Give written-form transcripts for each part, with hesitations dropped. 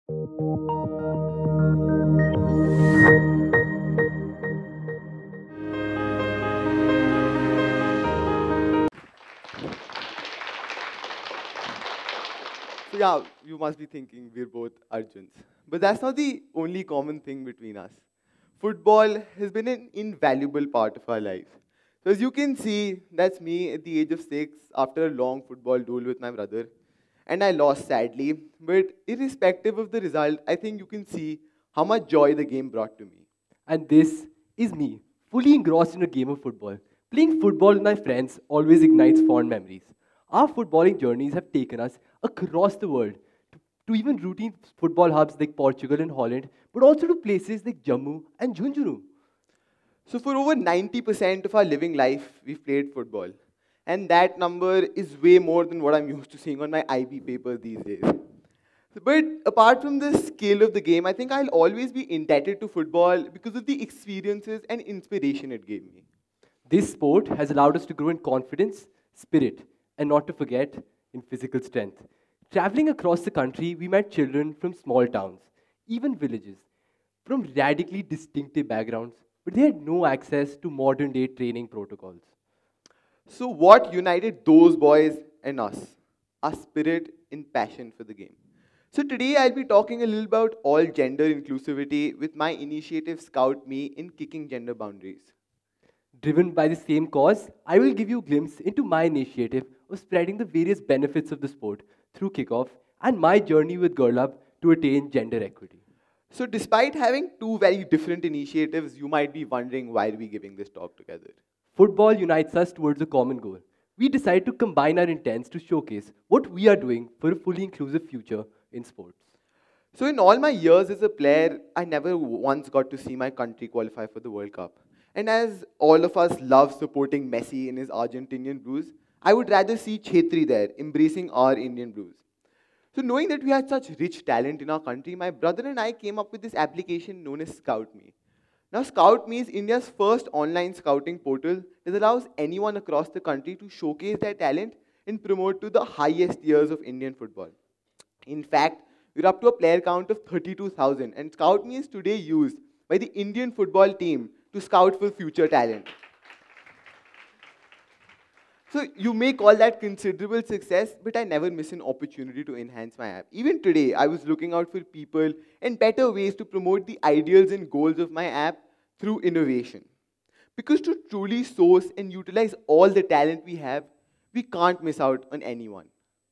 So yeah, you must be thinking we're both Arjuns. But that's not the only common thing between us. Football has been an invaluable part of our lives. So as you can see, that's me at the age of 6 after a long football duel with my brother. And I lost sadly. But irrespective of the result, I think you can see how much joy the game brought to me. And this is me, fully engrossed in a game of football. Playing football with my friends always ignites fond memories. Our footballing journeys have taken us across the world to even routine football hubs like Portugal and Holland, but also to places like Jammu and Junjunu. So for over 90% of our living life, we've played football. And that number is way more than what I'm used to seeing on my IB paper these days. But apart from the scale of the game, I think I'll always be indebted to football because of the experiences and inspiration it gave me. This sport has allowed us to grow in confidence, spirit, and not to forget, in physical strength. Traveling across the country, we met children from small towns, even villages, from radically distinctive backgrounds, but they had no access to modern day training protocols. So what united those boys and us? Our spirit and passion for the game. So today I'll be talking a little about all gender inclusivity with my initiative Scout Me in kicking gender boundaries. Driven by the same cause, I will give you a glimpse into my initiative of spreading the various benefits of the sport through kickoff and my journey with Girl Up to attain gender equity. So despite having two very different initiatives, you might be wondering why are we giving this talk together. Football unites us towards a common goal. We decide to combine our intents to showcase what we are doing for a fully inclusive future in sports. So in all my years as a player, I never once got to see my country qualify for the World Cup. And as all of us love supporting Messi in his Argentinian blues, I would rather see Chetri there, embracing our Indian blues. So knowing that we had such rich talent in our country, my brother and I came up with this application known as Scout Me. Now Scout Me is India's first online scouting portal that allows anyone across the country to showcase their talent and promote to the highest tiers of Indian football. In fact, we're up to a player count of 32,000, and Scout Me is today used by the Indian football team to scout for future talent. So you may call that considerable success, but I never miss an opportunity to enhance my app. Even today, I was looking out for people and better ways to promote the ideals and goals of my app through innovation. Because to truly source and utilize all the talent we have, we can't miss out on anyone.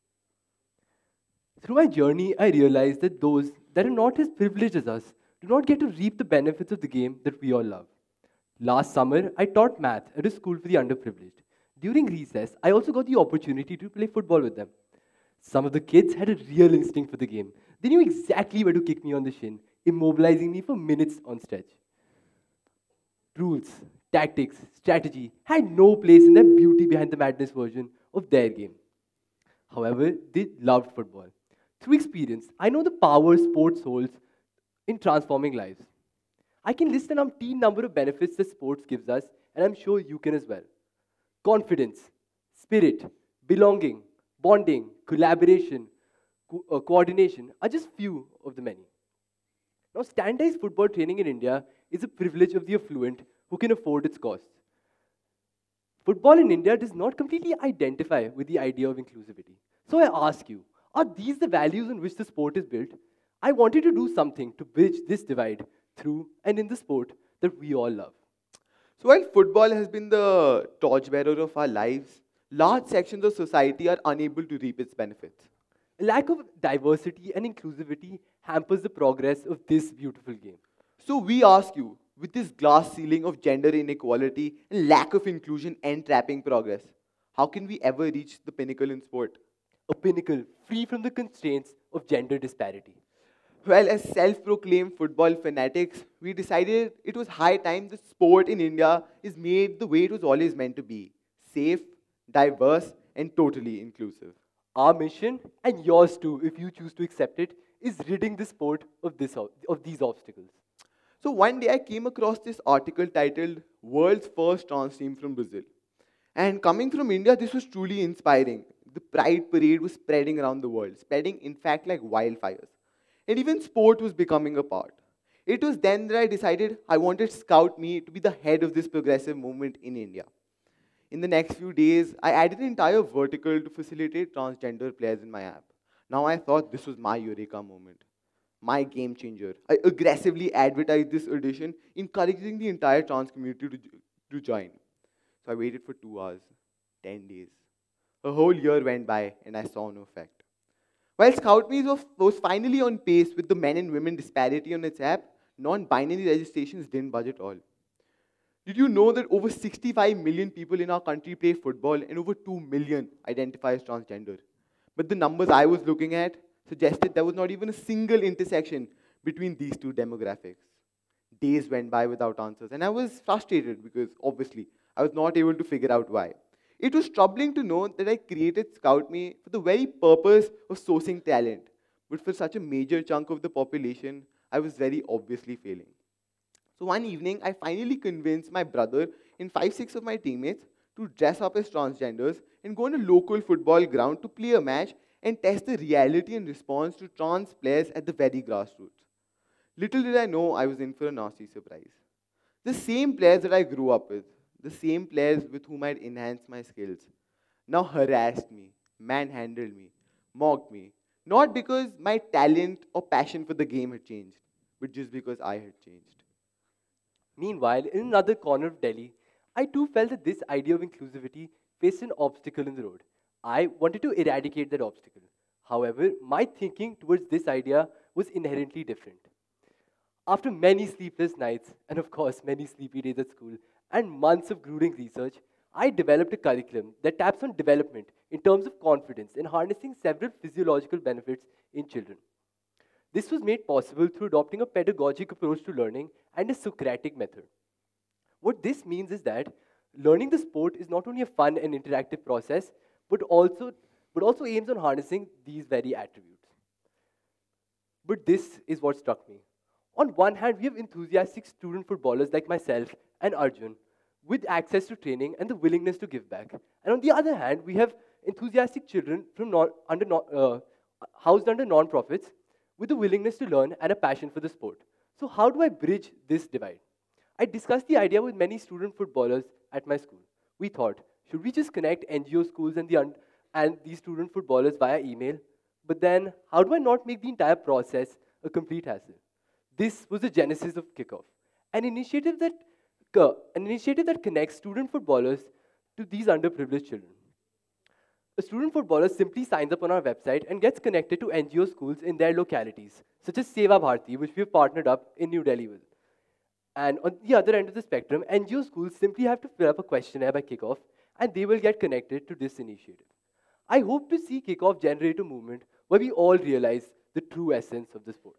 Through my journey, I realized that those that are not as privileged as us do not get to reap the benefits of the game that we all love. Last summer, I taught math at a school for the underprivileged. During recess, I also got the opportunity to play football with them. Some of the kids had a real instinct for the game. They knew exactly where to kick me on the shin, immobilizing me for minutes on stretch. Rules, tactics, strategy had no place in that beauty behind the madness version of their game. However, they loved football. Through experience, I know the power sports holds in transforming lives. I can list an umpteen number of benefits that sports gives us, and I'm sure you can as well. Confidence, spirit, belonging, bonding, collaboration, coordination are just few of the many. Now, standardized football training in India is a privilege of the affluent who can afford its costs. Football in India does not completely identify with the idea of inclusivity. So I ask you, are these the values on which the sport is built? I wanted to do something to bridge this divide through and in the sport that we all love. So while football has been the torchbearer of our lives, large sections of society are unable to reap its benefits. A lack of diversity and inclusivity hampers the progress of this beautiful game. So we ask you, with this glass ceiling of gender inequality and lack of inclusion entrapping progress, how can we ever reach the pinnacle in sport? A pinnacle free from the constraints of gender disparity. Well, as self-proclaimed football fanatics, we decided it was high time the sport in India is made the way it was always meant to be: safe, diverse, and totally inclusive. Our mission, and yours too, if you choose to accept it, is ridding the sport of these obstacles. So one day I came across this article titled World's First Trans Team from Brazil. And coming from India, this was truly inspiring. The Pride Parade was spreading around the world, spreading in fact like wildfires. And even sport was becoming a part. It was then that I decided I wanted Scout Me to be the head of this progressive movement in India. In the next few days, I added an entire vertical to facilitate transgender players in my app. Now I thought this was my eureka moment, my game changer. I aggressively advertised this audition, encouraging the entire trans community to join. So I waited for 2 hours, 10 days. A whole year went by and I saw no effect. While ScoutMe was finally on pace with the men and women disparity on its app, non-binary registrations didn't budge at all. Did you know that over 65 million people in our country play football and over 2 million identify as transgender? But the numbers I was looking at suggested there was not even a single intersection between these two demographics. Days went by without answers, and I was frustrated because obviously I was not able to figure out why. It was troubling to know that I created ScoutMe for the very purpose of sourcing talent, but for such a major chunk of the population, I was very obviously failing. So one evening, I finally convinced my brother and 5, 6 of my teammates to dress up as transgenders and go on a local football ground to play a match and test the reality and response to trans players at the very grassroots. Little did I know I was in for a nasty surprise. The same players that I grew up with, the same players with whom I'd enhanced my skills, now harassed me, manhandled me, mocked me, not because my talent or passion for the game had changed, but just because I had changed. Meanwhile, in another corner of Delhi, I too felt that this idea of inclusivity faced an obstacle in the road. I wanted to eradicate that obstacle. However, my thinking towards this idea was inherently different. After many sleepless nights, and of course, many sleepy days at school, and months of grueling research, I developed a curriculum that taps on development in terms of confidence and harnessing several physiological benefits in children. This was made possible through adopting a pedagogic approach to learning and a Socratic method. What this means is that learning the sport is not only a fun and interactive process, but also aims on harnessing these very attributes. But this is what struck me. On one hand, we have enthusiastic student footballers like myself and Arjun with access to training and the willingness to give back. And on the other hand, we have enthusiastic children from housed under non-profits with the willingness to learn and a passion for the sport. So how do I bridge this divide? I discussed the idea with many student footballers at my school. We thought, should we just connect NGO schools and these student footballers via email? But then, how do I not make the entire process a complete hassle? This was the genesis of Kickoff, an initiative that connects student footballers to these underprivileged children. A student footballer simply signs up on our website and gets connected to NGO schools in their localities, such as Seva Bharati, which we have partnered up in New Delhi with. And on the other end of the spectrum, NGO schools simply have to fill up a questionnaire by Kickoff, and they will get connected to this initiative. I hope to see Kickoff generate a movement where we all realize the true essence of the sport.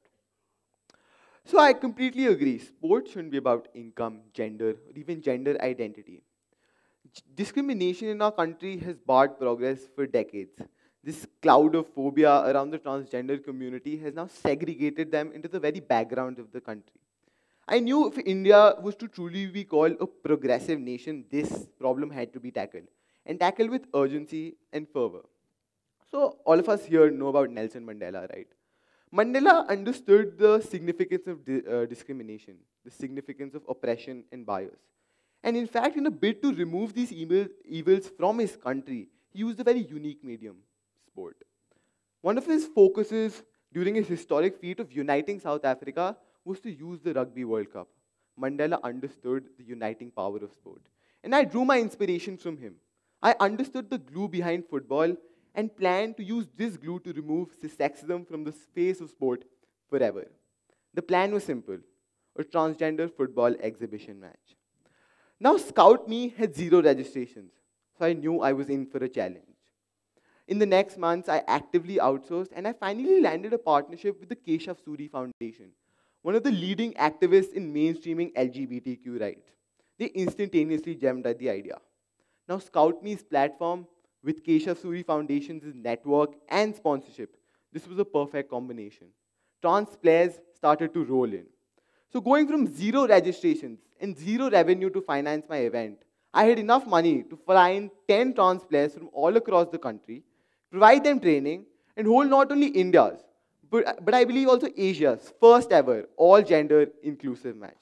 So I completely agree. Sports shouldn't be about income, gender, or even gender identity. Discrimination in our country has barred progress for decades. This cloud of phobia around the transgender community has now segregated them into the very background of the country. I knew if India was to truly be called a progressive nation, this problem had to be tackled, and tackled with urgency and fervor. So all of us here know about Nelson Mandela, right? Mandela understood the significance of discrimination, the significance of oppression and bias. And in fact, in a bid to remove these evils from his country, he used a very unique medium, sport. One of his focuses during his historic feat of uniting South Africa was to use the Rugby World Cup. Mandela understood the uniting power of sport. And I drew my inspiration from him. I understood the glue behind football and planned to use this glue to remove sexism from the space of sport forever. The plan was simple, a transgender football exhibition match. Now Scout Me had 0 registrations, so I knew I was in for a challenge. In the next months, I actively outsourced and I finally landed a partnership with the Keshav Suri Foundation, one of the leading activists in mainstreaming LGBTQ rights. They instantaneously gemmed at the idea. Now Scout Me's platform with Keshav Suri Foundation's network and sponsorship, this was a perfect combination. Trans players started to roll in. So going from 0 registrations and 0 revenue to finance my event, I had enough money to fly in 10 trans players from all across the country, provide them training, and hold not only India's, but I believe also Asia's first ever all gender inclusive match.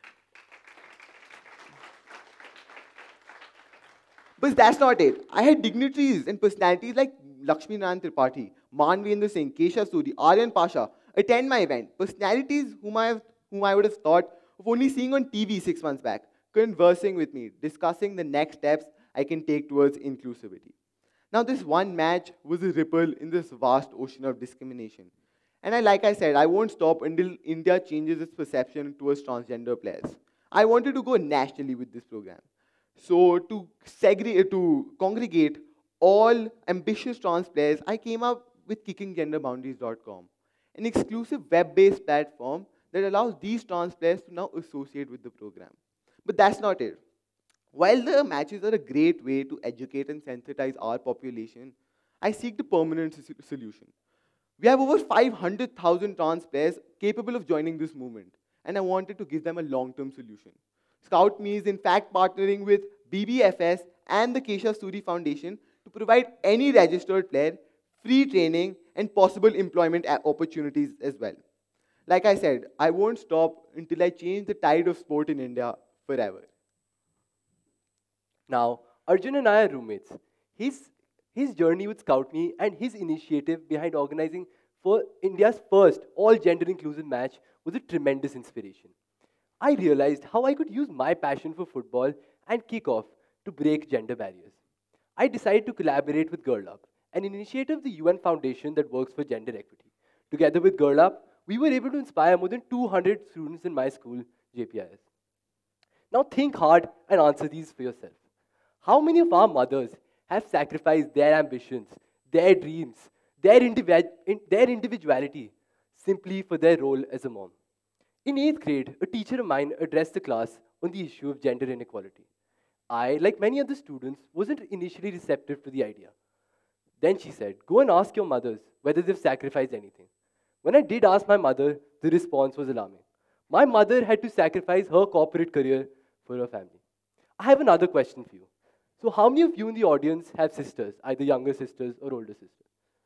But that's not it. I had dignitaries and personalities like Lakshmi Narayan Tripathi, Manvendra Singh, Kesha Suri, Aryan Pasha attend my event. Personalities whom I would have thought of only seeing on TV 6 months back, conversing with me, discussing the next steps I can take towards inclusivity. Now, this one match was a ripple in this vast ocean of discrimination. And like I said, I won't stop until India changes its perception towards transgender players. I wanted to go nationally with this program. So to congregate all ambitious trans players, I came up with kickinggenderboundaries.com, an exclusive web-based platform that allows these trans players to now associate with the program. But that's not it. While the matches are a great way to educate and sensitize our population, I seek the permanent solution. We have over 500,000 trans players capable of joining this movement, and I wanted to give them a long-term solution. Scout Me is in fact partnering with BBFS and the Kesha Suri Foundation to provide any registered player free training and possible employment opportunities as well. Like I said, I won't stop until I change the tide of sport in India forever. Now, Arjun and I are roommates. His journey with Scout Me and his initiative behind organizing for India's first all-gender inclusive match was a tremendous inspiration. I realized how I could use my passion for football and kickoff to break gender barriers. I decided to collaborate with Girl Up, an initiative of the UN Foundation that works for gender equity. Together with Girl Up, we were able to inspire more than 200 students in my school, JPIS. Now think hard and answer these for yourself. How many of our mothers have sacrificed their ambitions, their dreams, their individuality simply for their role as a mom? In 8th grade, a teacher of mine addressed the class on the issue of gender inequality. I, like many other students, wasn't initially receptive to the idea. Then she said, go and ask your mothers whether they've sacrificed anything. When I did ask my mother, the response was alarming. My mother had to sacrifice her corporate career for her family. I have another question for you. So how many of you in the audience have sisters, either younger sisters or older sisters?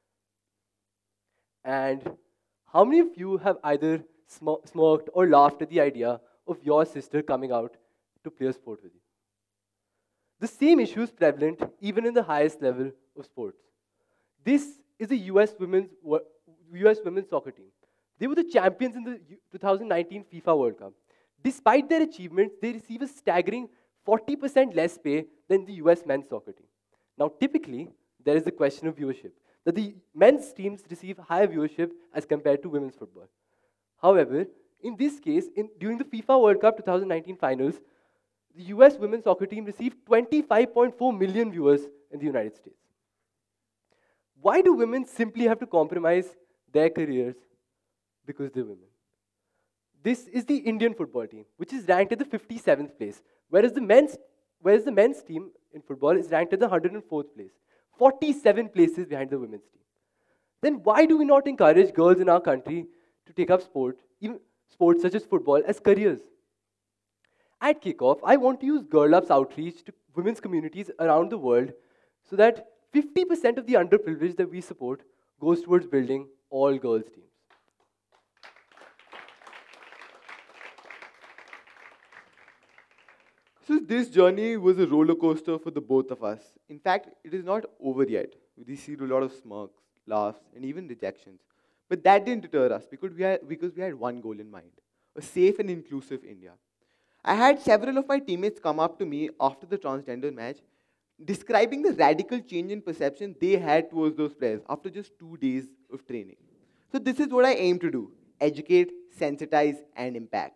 And how many of you have either smirked or laughed at the idea of your sister coming out to play a sport with you? The same issue is prevalent even in the highest level of sports. This is the US women's soccer team. They were the champions in the 2019 FIFA World Cup. Despite their achievements, they receive a staggering 40% less pay than the US men's soccer team. Now, typically, there is the question of viewership, that the men's teams receive higher viewership as compared to women's football. However, in this case, during the FIFA World Cup 2019 finals, the US women's soccer team received 25.4 million viewers in the United States. Why do women simply have to compromise their careers because they're women? This is the Indian football team, which is ranked at the 57th place, whereas the men's team in football is ranked at the 104th place, 47 places behind the women's team. Then why do we not encourage girls in our country to take up even sports such as football, as careers? At Kickoff, I want to use Girl Up's outreach to women's communities around the world so that 50% of the underprivileged that we support goes towards building all girls teams. So this journey was a roller coaster for the both of us. In fact, it is not over yet. We received a lot of smirks, laughs, and even rejections. But that didn't deter us because we had one goal in mind, a safe and inclusive India. I had several of my teammates come up to me after the transgender match, describing the radical change in perception they had towards those players after just 2 days of training. So this is what I aim to do: educate, sensitize, and impact.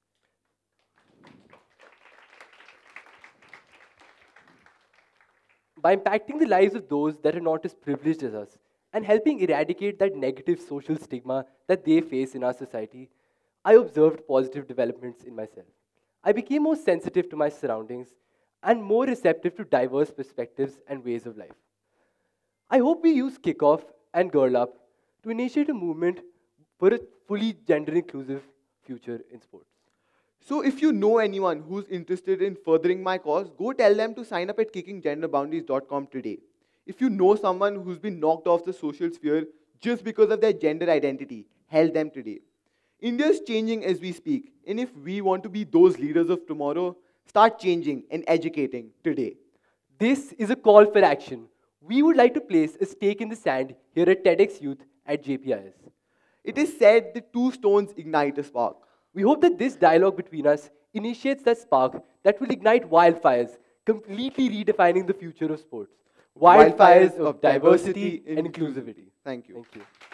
By impacting the lives of those that are not as privileged as us and helping eradicate that negative social stigma that they face in our society, I observed positive developments in myself. I became more sensitive to my surroundings and more receptive to diverse perspectives and ways of life. I hope we use Kickoff and Girl Up to initiate a movement for a fully gender-inclusive future in sports. So if you know anyone who's interested in furthering my cause, go tell them to sign up at kickinggenderboundaries.com today. If you know someone who's been knocked off the social sphere just because of their gender identity held them today. India is changing as we speak, and if we want to be those leaders of tomorrow, start changing and educating today. This is a call for action. We would like to place a stake in the sand here at TEDx Youth at JPIS. It is said that two stones ignite a spark. We hope that this dialogue between us initiates that spark that will ignite wildfires, completely redefining the future of sports. Wildfires of diversity and inclusivity. Thank you. Thank you.